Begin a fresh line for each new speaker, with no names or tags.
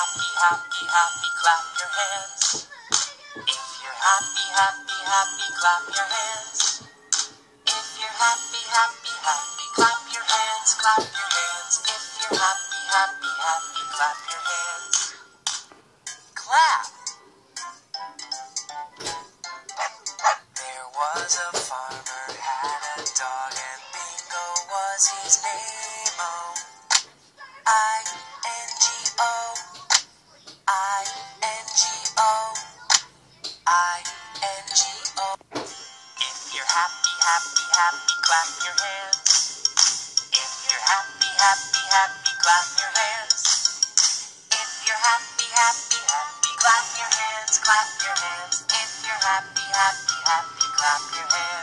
happy, happy, happy, clap your hands. If you're happy, happy, happy, clap your hands. If you're happy, happy, happy, clap your hands, clap your hands. If you're happy, happy, happy, clap your hands. Clap. There was a farmer, had a dog, and Bingo was his name. Oh, I-N-G-O, I-N-G-O, I-N-G-O. If you're happy, happy, happy, clap your hands. If you're happy, happy, happy, clap your hands. If you're happy, happy, happy, clap your hands, clap your hands. If you're happy, happy, happy, clap your hands.